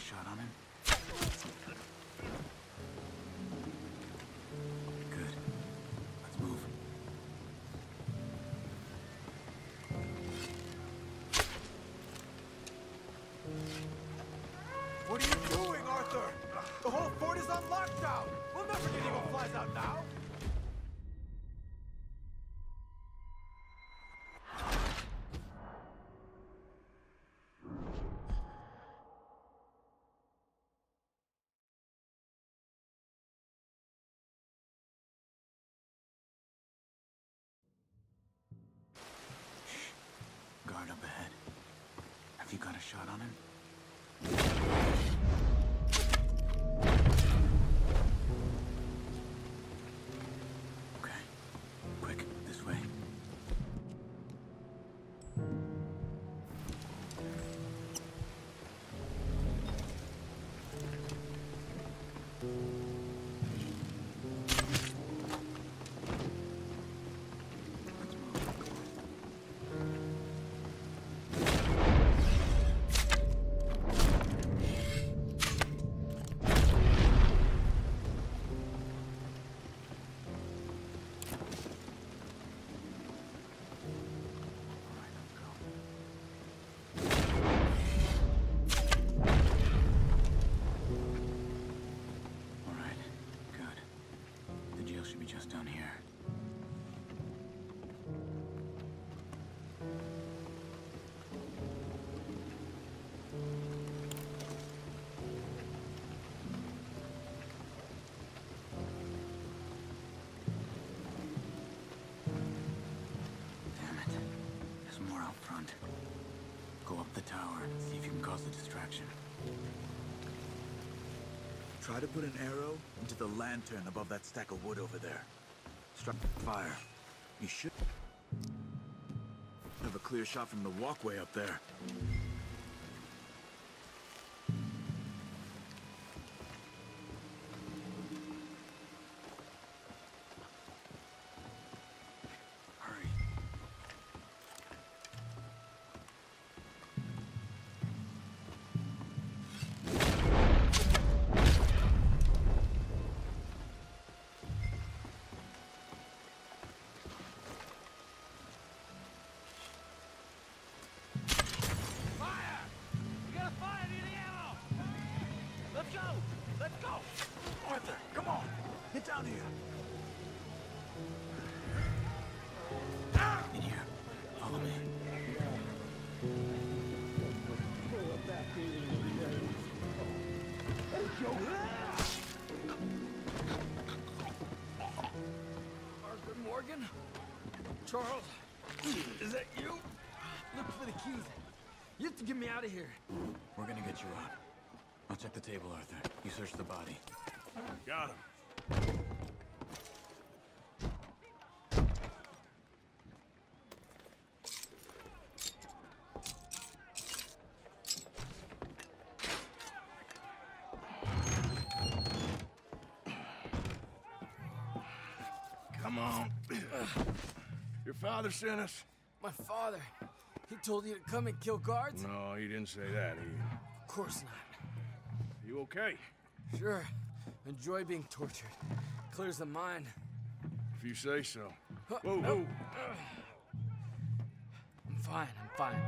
shot on him? Good. Let's move. What are you doing, Arthur? The whole fort is on lockdown! We'll never get Eagle Flies out now! Guard up ahead. Have you got a shot on him? Okay. Quick, this way. Should be just down here. Damn it. There's more out front. Go up the tower and see if you can cause a distraction. Try to put an arrow into the lantern above that stack of wood over there. Strike fire. You should have a clear shot from the walkway up there. Hurry. Arthur, come on! Get down here! In here. Follow me. Arthur Morgan? Charles? Is that you? Look for the keys. You have to get me out of here. We're gonna get you out. I'll check the table, Arthur. You search the body. Got him. Come on. Your father sent us? My father. He told you to come and kill guards? No, he didn't say that. Of course not. You okay? Sure. Enjoy being tortured. Clears the mind. If you say so. Huh, Whoa, no. whoa. I'm fine, I'm fine.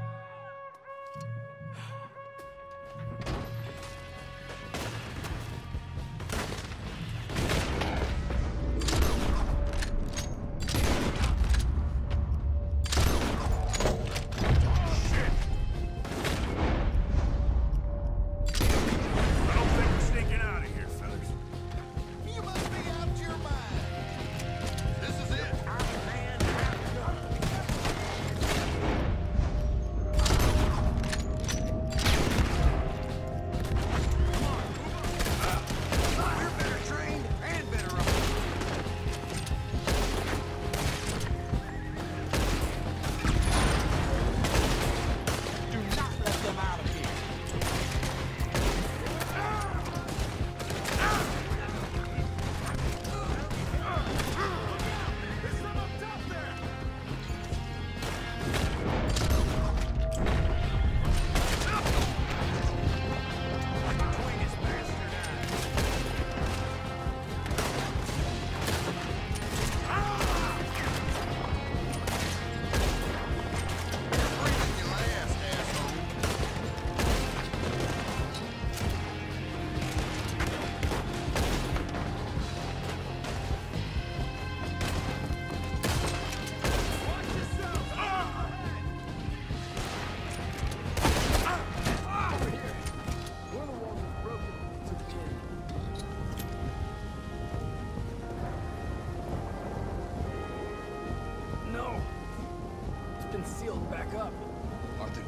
been sealed back up. Arthur.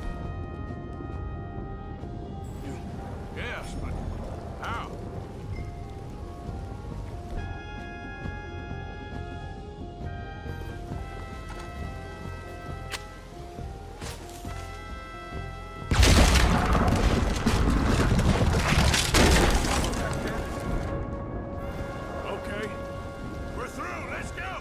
Yes, but how? Okay. We're through. Let's go.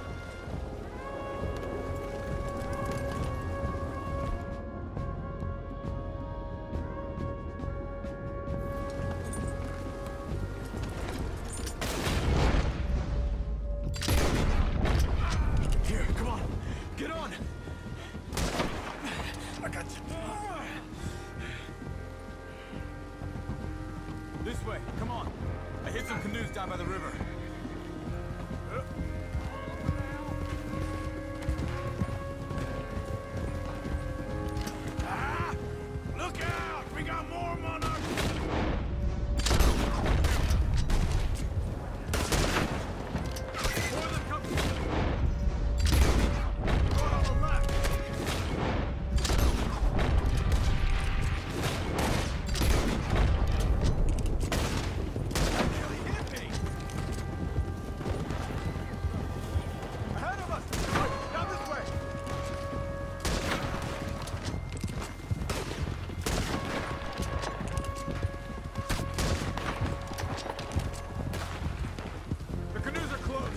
Here, come on. Get on. I got you. This way, come on. I hit some canoes down by the river. Ah! Look out! We got more monarchs! More of them coming. Going on the left. Nearly hit me. Ahead of us. Down this way. The canoes are close.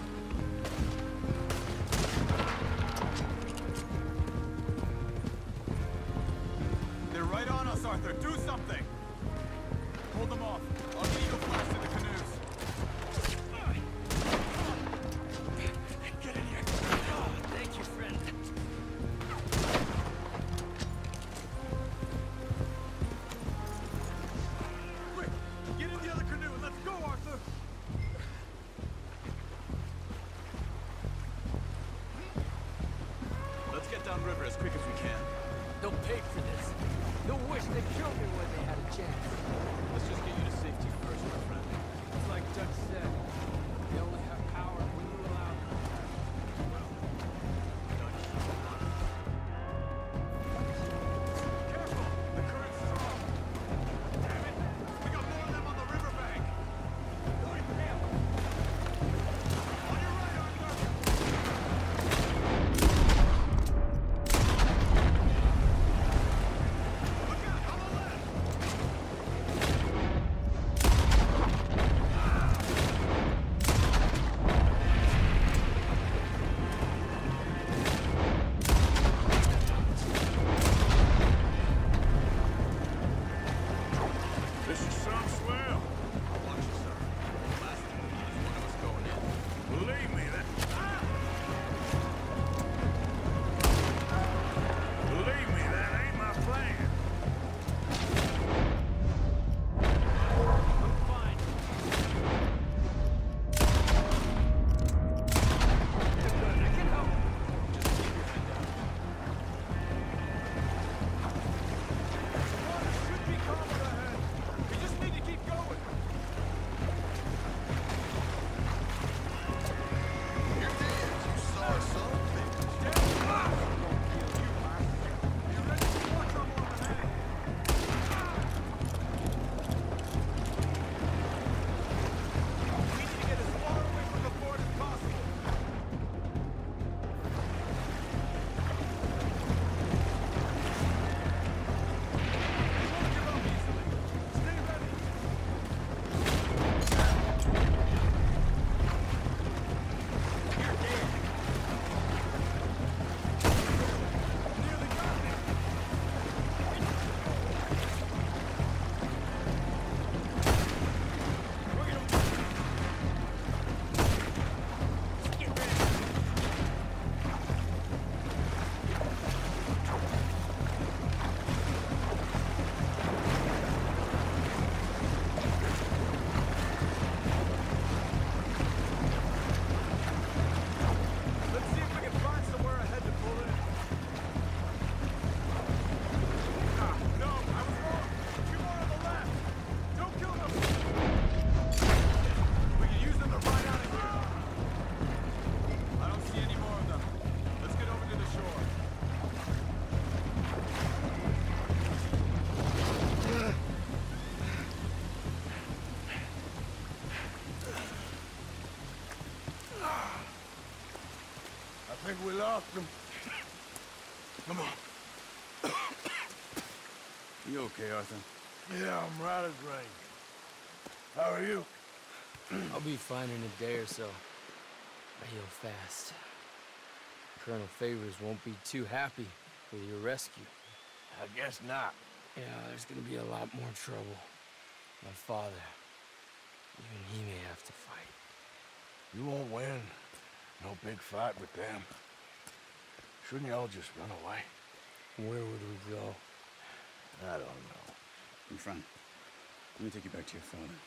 They're right on us, Arthur. Do something. Hold them off. I'll get Eagle Flash to the canoes. Get in here. Oh, thank you, friend. Quick, get in the other canoe and let's go, Arthur. Let's get downriver as quick as we can. They'll pay for this. They'll wish they killed me when they had a chance. Let's just get you to safety first, my friend. It's like Dutch said. They only have power when you allow them. Careful! The current's strong. Damn it! We got more of them on the riverbank. Going for him. On your right, Arthur. Look out! On the left. think we lost him. Come on. You okay, Arthur? Yeah, I'm right as rain. How are you? I'll be fine in a day or so. I heal fast. Colonel Favors won't be too happy with your rescue. I guess not. Yeah, there's gonna be a lot more trouble. My father, even he may have to fight. You won't win. No big fight with them. Shouldn't y'all just run away? Where would we go? I don't know. In front. Let me take you back to your father.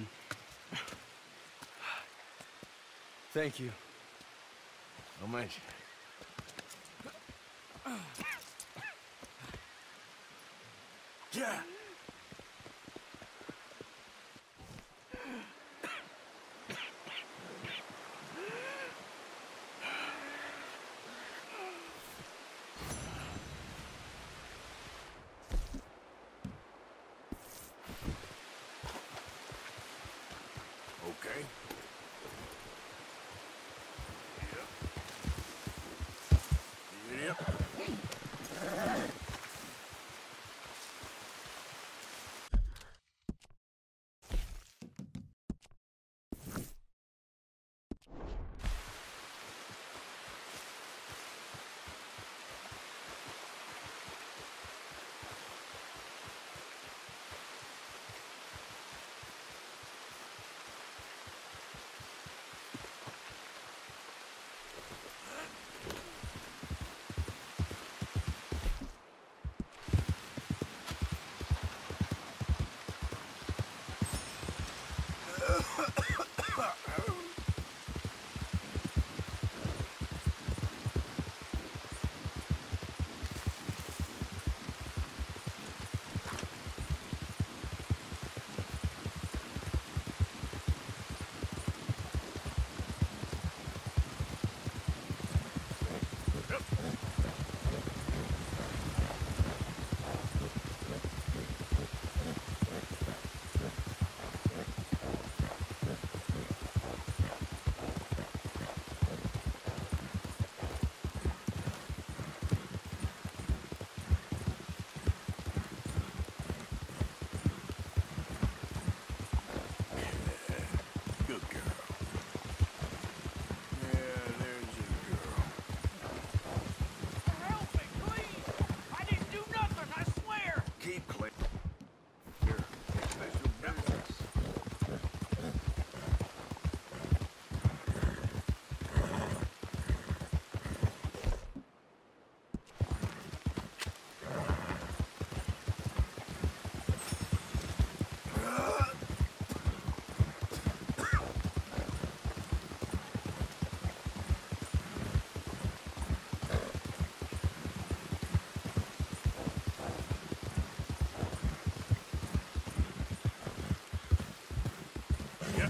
Thank you. No mention. Yeah! Okay. Yep. Good girl. Yeah, there's your girl. Help me, please! I didn't do nothing, I swear! Keep clear. Here, special business. Yep.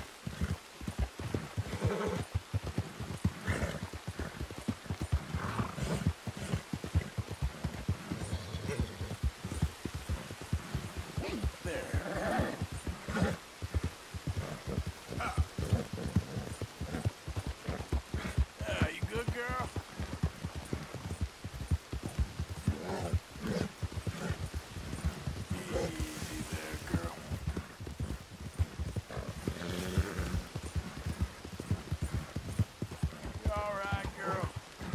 You good, girl? Easy there, girl. You all right, girl?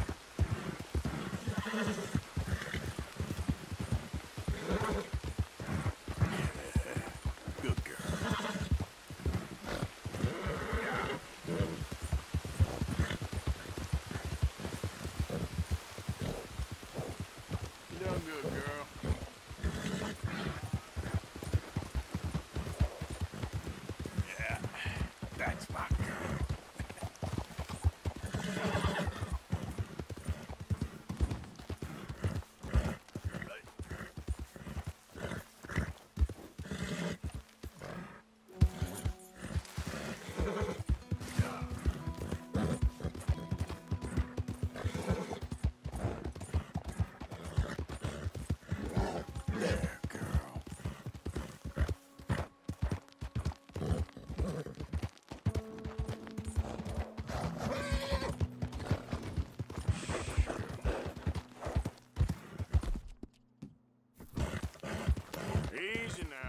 Good girl. You done good, girl. Yeah, that's my girl. Easy now.